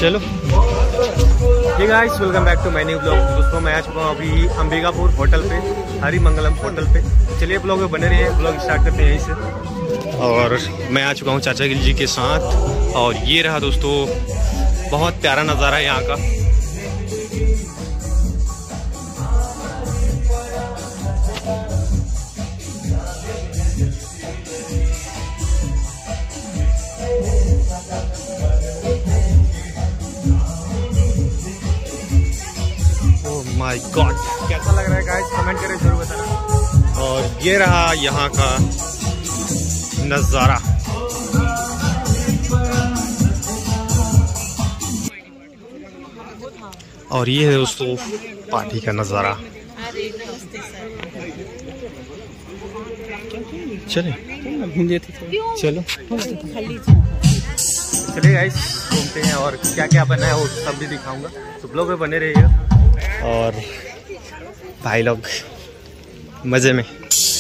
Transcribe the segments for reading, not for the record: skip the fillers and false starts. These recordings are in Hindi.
चलो ये guys, welcome back to my new blog. दोस्तों मैं आ चुका हूँ अभी अंबिकापुर होटल पे, हरिमंगलम होटल पे। चलिए ब्लॉग में बने रहिए, ब्लॉग स्टार्ट करते हैं यहीं से। और मैं आ चुका हूँ चाचा जी के साथ, और ये रहा दोस्तों बहुत प्यारा नज़ारा है यहाँ का। माय गॉड, कैसा लग रहा है गाइस, कमेंट करें जरूर बताना। और ये रहा यहाँ का नज़ारा। और ये है दोस्तों पार्टी का नज़ारा। चले चलो चलिए गाइस, घूमते हैं और क्या क्या बना है वो सब भी दिखाऊंगा, तो ब्लॉग में बने रहिएगा। और भाई लोग मजे में।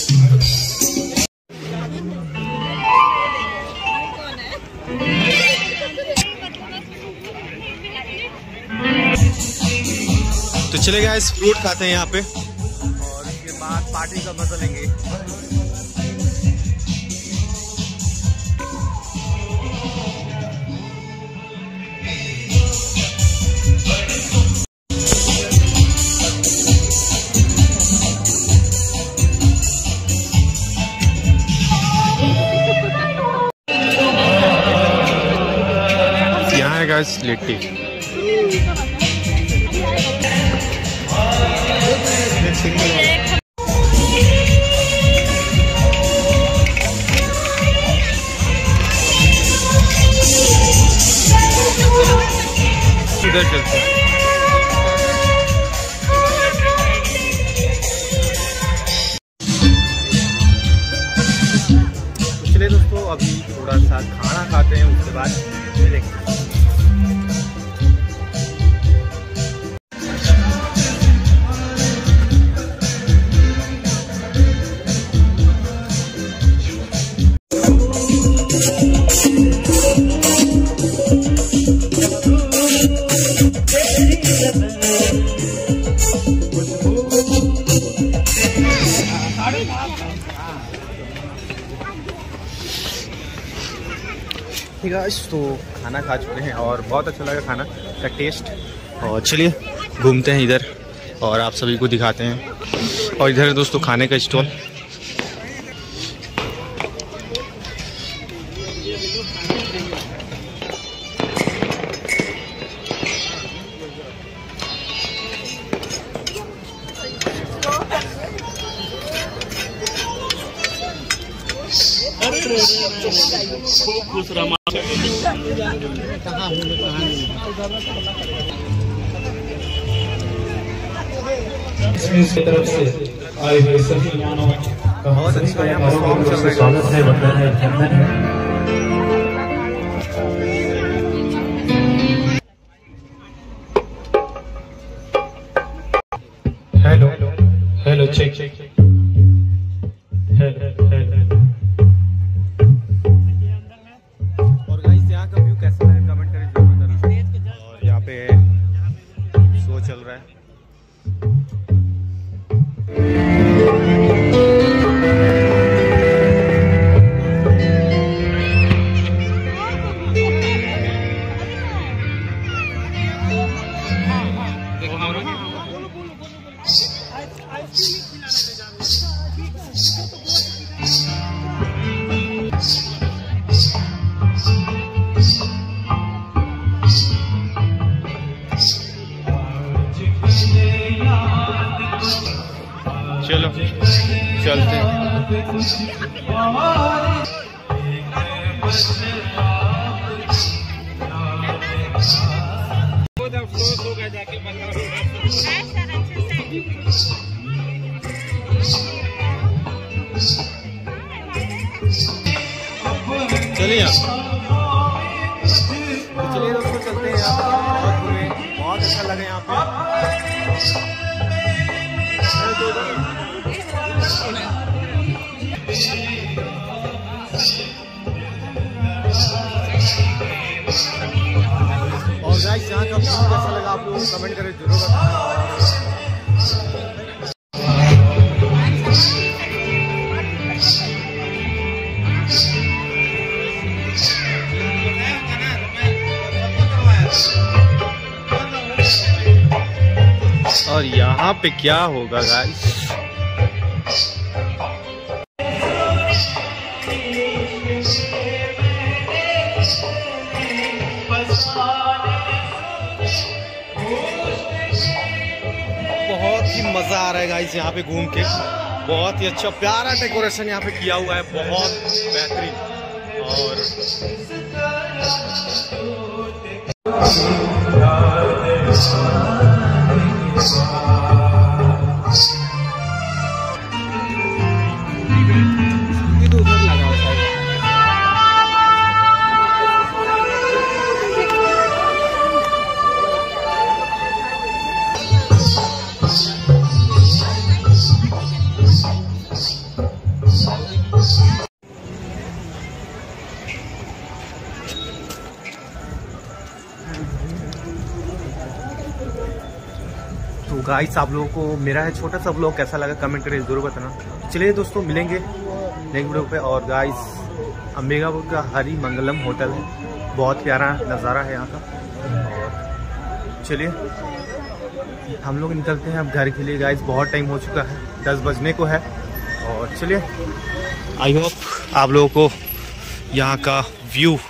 तो चले गाइस, फ्रूट खाते हैं यहाँ पे और उसके बाद पार्टी का मजा लेंगे। गाइस लिट्टी इधर चलते हैं। चलिए दोस्तों, अभी थोड़ा सा खाना खाते हैं, उसके बाद मिलेंगे। गाइस तो खाना खा चुके हैं और बहुत अच्छा लगा खाना का टेस्ट। और चलिए घूमते हैं इधर और आप सभी को दिखाते हैं। और इधर दोस्तों खाने का स्टॉल। इसकी तरफ से आए हुए सभी मेहमानों का बहुत अच्छा स्वागत है, वंदन है, अभिनंदन है। Hello hello check hello hello. और गाइस यहाँ का व्यू कैसा है कमेंट करें जरूर बताना। और यहाँ पे शो चल रहा है। चलो चलते हैं। चलिए चलिए दोस्तों चलते हैं। यहाँ बहुत अच्छा लगा यहाँ पे। और गाइस यहाँ का व्यू कैसा लगा आप लोग कमेंट करें जरूर बताना। और यहाँ पे क्या होगा गाइस, बहुत ही मजा आ रहा है गाइस यहाँ पे घूम के। बहुत ही अच्छा प्यारा डेकोरेशन यहाँ पे किया हुआ है, बहुत बेहतरीन। और तो गाइस आप लोगों को मेरा है छोटा सा ब्लॉग कैसा लगा कमेंट करके जरूर बताना। चलिए दोस्तों मिलेंगे नेक्स्ट वीडियो पे। और गाइस अंबिकापुर का हरि मंगलम होटल है, बहुत प्यारा नज़ारा है यहाँ का। और चलिए हम लोग निकलते हैं अब घर के लिए गाइस, बहुत टाइम हो चुका है, 10 बजने को है। और चलिए आई होप आप लोगों को यहाँ का व्यू